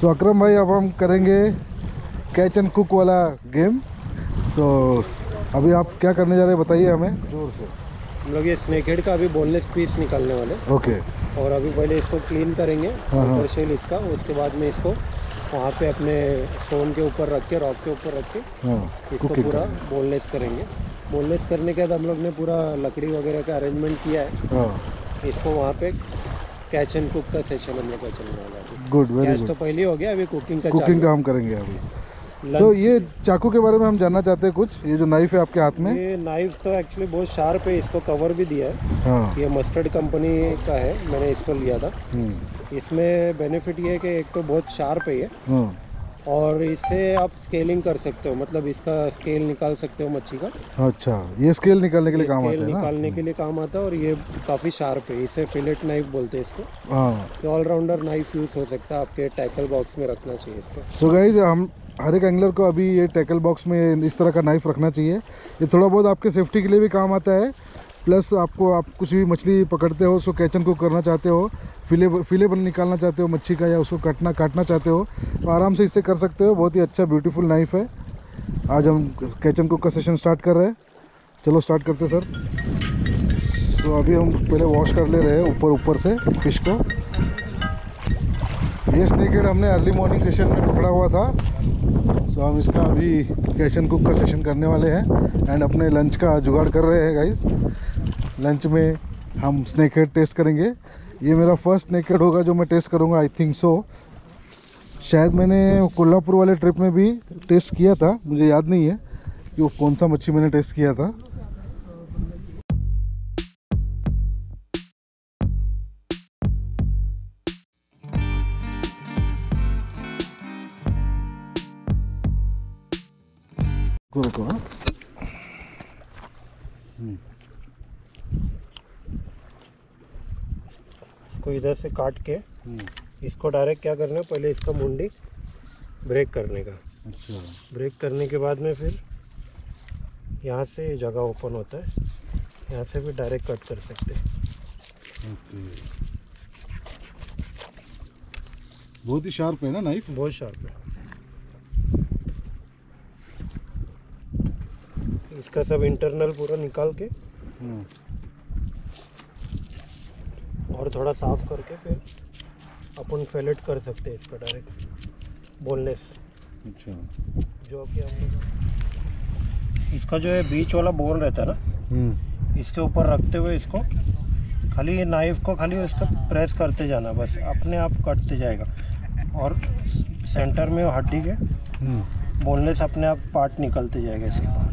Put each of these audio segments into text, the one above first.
सो अकरम भाई अब हम करेंगे कैच एंड कुक वाला गेम। सो अभी आप क्या करने जा रहे हैं बताइए हमें जोर से। हम लोग ये स्नेक हेड का अभी बोनलेस पीस निकालने वाले। ओके। और अभी पहले इसको क्लीन करेंगे ऊपर शेल इसका, उसके बाद में इसको वहाँ पे अपने स्टोन के ऊपर रख के, रॉक के ऊपर रख के इसको पूरा बोनलेस करेंगे। बोनलेस करने के बाद हम लोग ने पूरा लकड़ी वगैरह का अरेंजमेंट किया है। इसको वहाँ पे कैच एंड कुक का सेशन हम लोग का चलने वाला है। Good, very good. तो पहले हो गया, अभी कुकिंग का हम करेंगे अभी। तो ये चाकू के बारे में हम जानना चाहते हैं कुछ। ये जो नाइफ है आपके हाथ में, ये नाइफ तो एक्चुअली बहुत शार्प है, इसको कवर भी दिया है। हाँ। ये मस्टर्ड कंपनी का है, मैंने इसको लिया था। इसमें बेनिफिट ये है कि एक तो बहुत शार्प है ये, और इससे आप स्केलिंग कर सकते हो, मतलब इसका स्केल निकाल सकते हो मच्छी का। अच्छा, ये स्केल निकालने के लिए काम आता है ना? निकालने के लिए काम आता है, और ये काफ़ी शार्प है, इसे फिलेट नाइफ बोलते हैं इसको। हाँ, तो ऑलराउंडर नाइफ यूज़ हो सकता है, आपके टैकल बॉक्स में रखना चाहिए इसको। सो गाइज हम हर एक एंगलर को अभी ये टैकल बॉक्स में इस तरह का नाइफ रखना चाहिए। ये थोड़ा बहुत आपके सेफ्टी के लिए भी काम आता है, प्लस आपको आप कुछ भी मछली पकड़ते हो, उसको कैच एंड कुक करना चाहते हो, फिले निकालना चाहते हो मच्छी का, या उसको काटना चाहते हो, तो आराम से इससे कर सकते हो। बहुत ही अच्छा ब्यूटीफुल नाइफ है। आज हम कैच एंड कुक का सेशन स्टार्ट कर रहे हैं। चलो स्टार्ट करते सर। तो अभी हम पहले वॉश कर ले रहे हैं ऊपर से फिश को। ये स्नेक हेड हमने अर्ली मॉर्निंग सेशन में पकड़ा हुआ था। सो हम इसका अभी कैच एंड कुक का सेशन करने वाले हैं एंड अपने लंच का जुगाड़ कर रहे हैं गाइस। लंच में हम स्नेक हेड टेस्ट करेंगे। ये मेरा फर्स्ट स्नेक हेड होगा जो मैं टेस्ट करूँगा, आई थिंक सो। शायद मैंने कोल्हापुर वाले ट्रिप में भी टेस्ट किया था, मुझे याद नहीं है कि वो कौन सा मच्छी मैंने टेस्ट किया था। रुको हाँ। इसको इधर से काट के इसको डायरेक्ट क्या करना है, पहले इसका मुंडी ब्रेक करने का। अच्छा। ब्रेक करने के बाद में फिर यहाँ से जगह ओपन होता है, यहाँ से भी डायरेक्ट कट कर सकते हैं। बहुत ही शार्प है ना नाइफ? बहुत शार्प है। इसका सब इंटरनल पूरा निकाल के और थोड़ा साफ करके फिर अपन फिलेट कर सकते हैं इसका डायरेक्ट बोनलेस। अच्छा। जो कि हम लोग इसका जो है बीच वाला बोन रहता है ना, इसके ऊपर रखते हुए इसको खाली ये नाइफ को खाली उसका प्रेस करते जाना, बस अपने आप कटते जाएगा। और सेंटर में वो हड्डी के बोनलेस अपने आप पार्ट निकलते जाएगा इसके बाहर।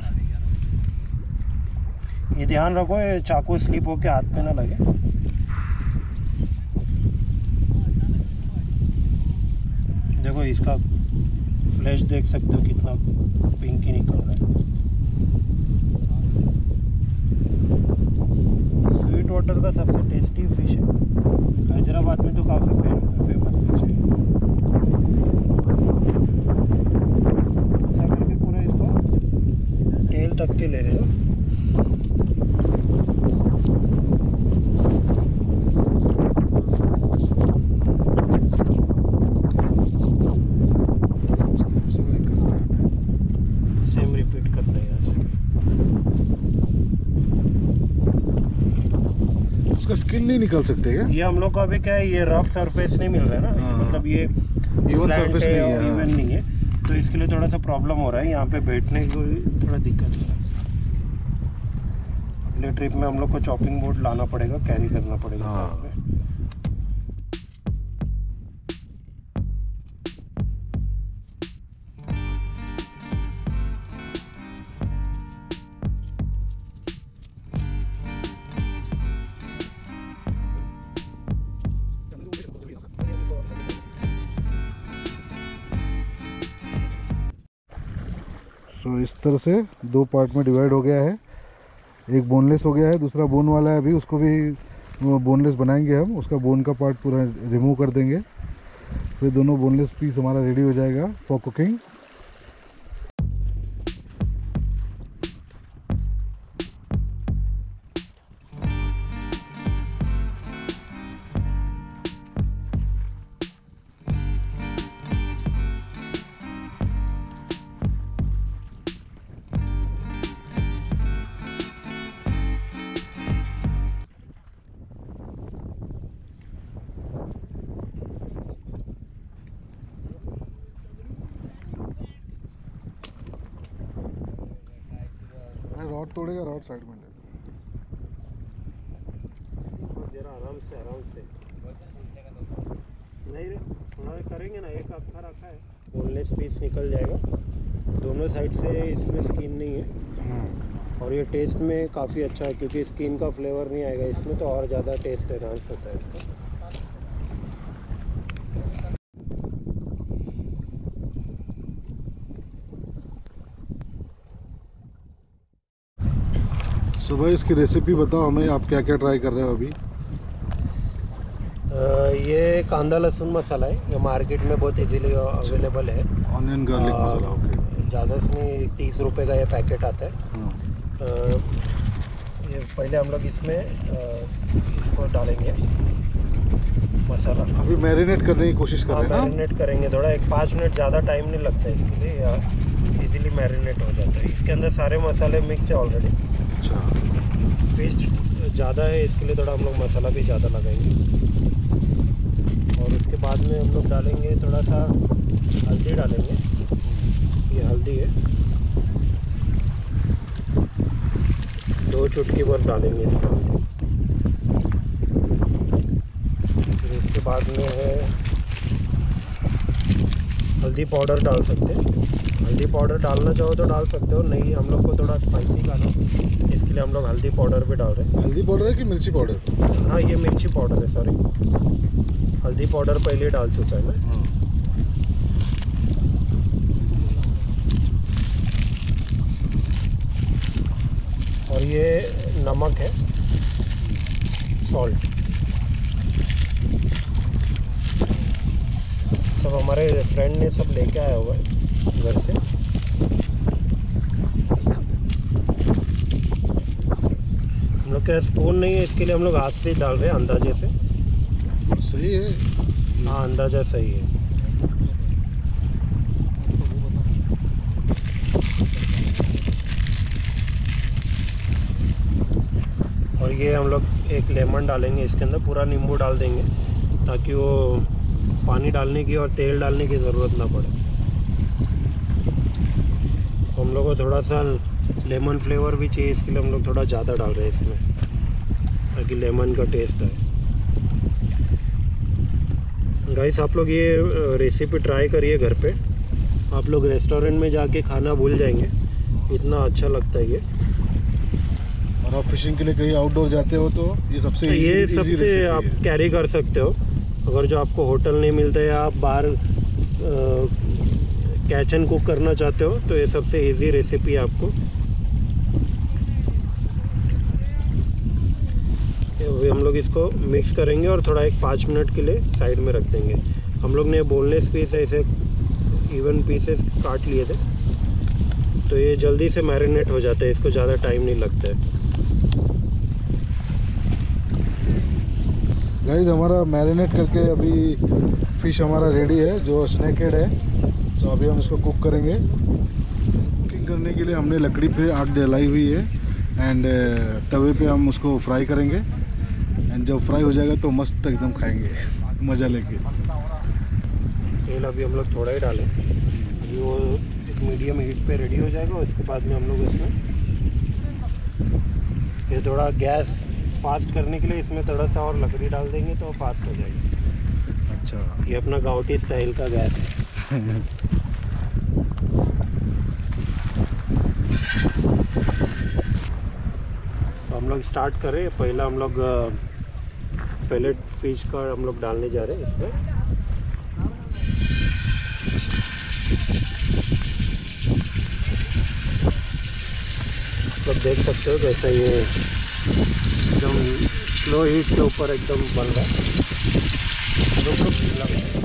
ये ध्यान रखो ये चाकू स्लिप होके हाथ पे ना लगे। देखो इसका फ्लैश देख सकते हो कितना पिंकी निकल रहा है। स्वीट वाटर का सबसे टेस्टी फिश है, हैदराबाद में तो काफ़ी फेमस फिश है। ऐसा करके पूरा इसको टेल तक के ले रहे हो। सेम रिपीट करते हैं ऐसे। उसका स्किन नहीं निकाल सकते क्या? ये हम लोग को अभी क्या है, ये रफ सरफेस नहीं मिल रहा है ना, मतलब ये इवन सरफेस नहीं है, इवन नहीं है, तो इसके लिए थोड़ा सा प्रॉब्लम हो रहा है। यहाँ पे बैठने को थोड़ा दिक्कत हो रहा है। अगले ट्रिप में हम लोग को चॉपिंग बोर्ड लाना पड़ेगा, कैरी करना पड़ेगा साथ में। तो इस तरह से दो पार्ट में डिवाइड हो गया है। एक बोनलेस हो गया है, दूसरा बोन वाला है। अभी उसको भी बोनलेस बनाएंगे हम, उसका बोन का पार्ट पूरा रिमूव कर देंगे, फिर दोनों बोनलेस पीस हमारा रेडी हो जाएगा फॉर कुकिंग। रॉड तोड़ेगा, रॉड साइड में ले। जरा आराम से नहीं रे, थोड़ा करेंगे ना, एक अक्खा रखा है, बोनलेस पीस निकल जाएगा। दोनों साइड से इसमें स्किन नहीं है और ये टेस्ट में काफ़ी अच्छा है क्योंकि स्किन का फ्लेवर नहीं आएगा इसमें, तो और ज़्यादा टेस्ट एनहांस होता है इसका। सो भाई इसकी रेसिपी बताओ हमें, आप क्या क्या ट्राई कर रहे हो अभी? ये कांदा लहसुन मसाला है, ये मार्केट में बहुत इजीली अवेलेबल है। Onion garlic masala, okay. ज़्यादा से नहीं, 30 रुपये का ये पैकेट आता है। ये पहले हम लोग इसमें इसको डालेंगे मसाला। अभी मैरिनेट करने की कोशिश कर रहे हैं। मैरिनेट करेंगे थोड़ा, 5 मिनट, ज़्यादा टाइम नहीं लगता है इसके लिए, या इजीली मैरिनेट हो जाता है। इसके अंदर सारे मसाले मिक्स है ऑलरेडी। अच्छा, फिश ज़्यादा है इसके लिए थोड़ा हम लोग मसाला भी ज़्यादा लगाएंगे। और उसके बाद में हम लोग डालेंगे थोड़ा सा हल्दी डालेंगे, ये हल्दी है, 2 चुटकी भर डालेंगे इसमें हल्दी। फिर उसके बाद में है हल्दी पाउडर डाल सकते हैं। हल्दी पाउडर डालना चाहो तो डाल सकते हो, नहीं हम लोग को थोड़ा स्पाइसी खाना, इसके लिए हम लोग हल्दी पाउडर भी डाल रहे हैं। हल्दी पाउडर है कि मिर्ची पाउडर? हाँ, ये मिर्ची पाउडर है, सॉरी, हल्दी पाउडर पहले डाल चुका है मैं। और ये नमक है, सॉल्ट। सब हमारे फ्रेंड ने सब लेके आया हुआ है घर से। हम लोग के स्पून नहीं है इसके लिए हम लोग हाथ से ही डाल रहे हैं, अंदाजे से। सही है, हाँ, अंदाजा सही है। और ये हम लोग एक लेमन डालेंगे इसके अंदर, पूरा नींबू डाल देंगे ताकि वो पानी डालने की और तेल डालने की ज़रूरत ना पड़े। हम लोग को थोड़ा सा लेमन फ्लेवर भी चाहिए, इसके लिए हम लोग थोड़ा ज़्यादा डाल रहे हैं इसमें ताकि लेमन का टेस्ट आए। गाइस, आप लोग ये रेसिपी ट्राई करिए घर पे, आप लोग रेस्टोरेंट में जाके खाना भूल जाएंगे, इतना अच्छा लगता है ये। और आप फिशिंग के लिए कहीं आउटडोर जाते हो तो ये सबसे आप कैरी कर सकते हो। अगर जो आपको होटल नहीं मिलता या आप बाहर कैच एंड कुक करना चाहते हो तो ये सबसे इजी रेसिपी है आपको। अभी हम लोग इसको मिक्स करेंगे और थोड़ा 5 मिनट के लिए साइड में रख देंगे। हम लोग ने बोनलेस पीस ऐसे इवन पीसेस काट लिए थे, तो ये जल्दी से मैरिनेट हो जाता है, इसको ज़्यादा टाइम नहीं लगता है। गाइस, हमारा मैरिनेट करके अभी फ़िश हमारा रेडी है, जो स्नैकेड है। तो अभी हम इसको कुक करेंगे। कुकिंग करने के लिए हमने लकड़ी पे आग जलाई हुई है एंड तवे पे हम उसको फ्राई करेंगे। एंड जब फ्राई हो जाएगा तो मस्त एकदम खाएंगे मज़ा लेके। तेल अभी हम लोग थोड़ा ही डालें, अभी वो एक मीडियम हीट पे रेडी हो जाएगा। उसके बाद में हम लोग इसमें ये थोड़ा गैस फास्ट करने के लिए इसमें थोड़ा सा और लकड़ी डाल देंगे तो फास्ट हो जाएगी। अच्छा, ये अपना गाँवटी स्टाइल का गैस है। तो हम लोग स्टार्ट करें। पहला हम लोग फिलेट फिश का हम लोग डालने जा रहे हैं इसमें। आप लोग देख सकते हो कैसा ये एकदम स्लो हीट के ऊपर एकदम बन रहा है।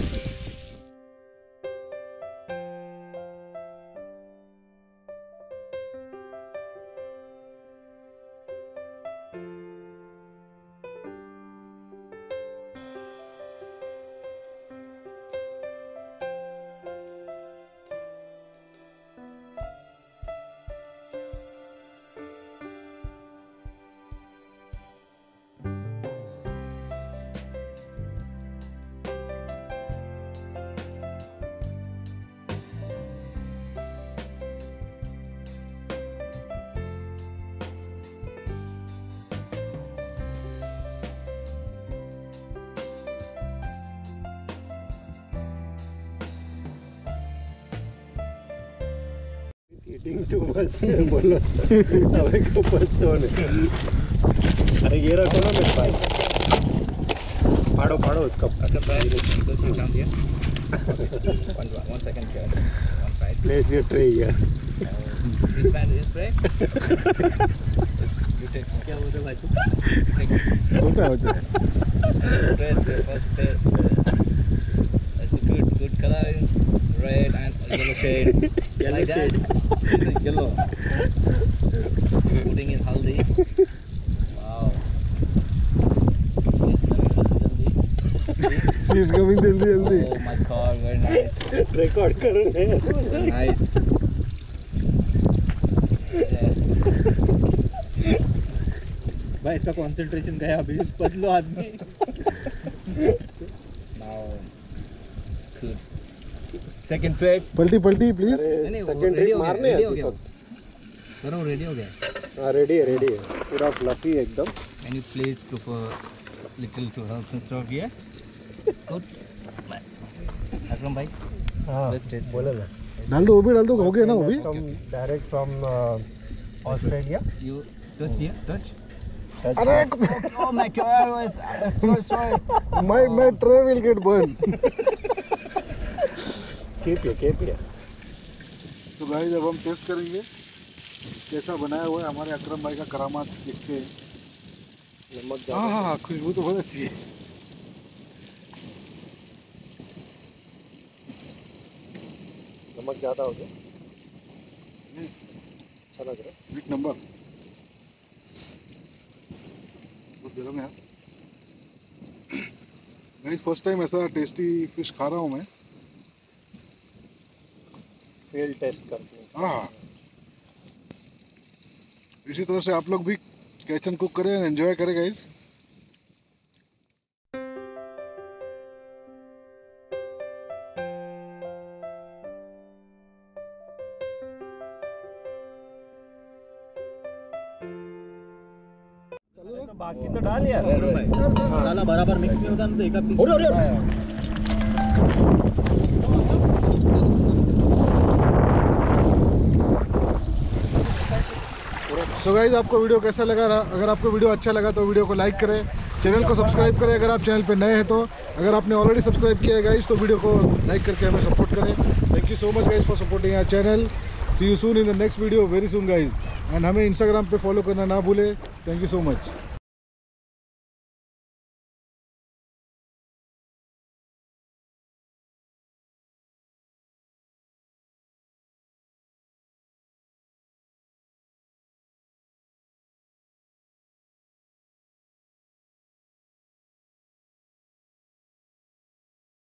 ईटिंग टू मच बोलो अबे को पस्तोन अरे ये रखो ना मेरे पास फाड़ो फाड़ो उसका One second, one side. Place your tray here This band is break. You take क्या बोलते भाई तू? होता है First test. That's a good color, red and yellow shade. Yellow like shade. That. This is yellow. Putting in haldi. Wow. He's coming जल्दी Oh my god, very nice. Record करो Nice. भाई इसका कंसंट्रेशन गया अभी बदलो आदमी Now, good. Second track. पलटी please. नहीं वो सेकंड रेडी रेड हो गया, मारने रेडी हैं हो गया। तो सर वो रेडी हो गया। हां रेडी है पूरा फ्लफी एकदम Can you please look for little to help me serve here? Good. Akram भाई। हां Let's taste. बोले ना डाल दो, वो भी डाल दो, हो गया ना वो भी। Direct from Australia You touch here, touch. अरे Oh my god, I'm so sorry. my tray will get burned। keep it तो भाई जब हम टेस्ट करेंगे कैसा बनाया हुआ है हमारे अकरम भाई का करामात देखते हैं। नमक हाँ खुशबू तो बहुत अच्छी है। नमक ज़्यादा हो गया अच्छा लग रहा है एक नंबर, बहुत गर्म है यार। फर्स्ट टाइम ऐसा टेस्टी फिश खा रहा हूँ मैं। फील्ड टेस्ट करते हैं हाँ इसी तरह से आप लोग भी कैच एंड कुक करें, एंजॉय करें गाइस। बाकी तो डाल यार साला बराबर मिक्स नहीं होता ना तो एक पीस सो गाइज आपको वीडियो कैसा लगा? अगर आपको वीडियो अच्छा लगा तो वीडियो को लाइक करें, चैनल को सब्सक्राइब करें अगर आप चैनल पे नए हैं तो। अगर आपने ऑलरेडी सब्सक्राइब किया है गाइज तो वीडियो को लाइक करके हमें सपोर्ट करें। Thank you so much guys for supporting our channel. See you soon in the next video very soon guys. And हमें इंस्टाग्राम पे फॉलो करना ना भूलें। Thank you so much.